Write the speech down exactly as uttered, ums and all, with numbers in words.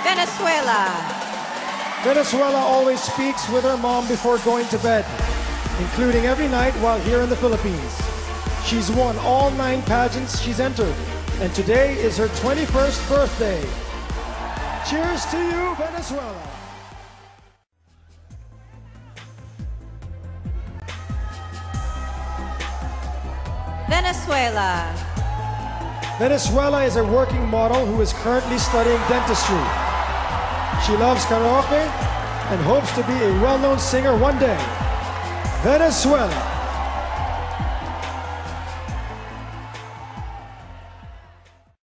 Venezuela. Venezuela always speaks with her mom before going to bed, including every night while here in the Philippines. She's won all nine pageants she's entered, and today is her twenty-first birthday. Cheers to you, Venezuela! Venezuela. Venezuela is a working model who is currently studying dentistry. She loves karaoke and hopes to be a well-known singer one day. Venezuela.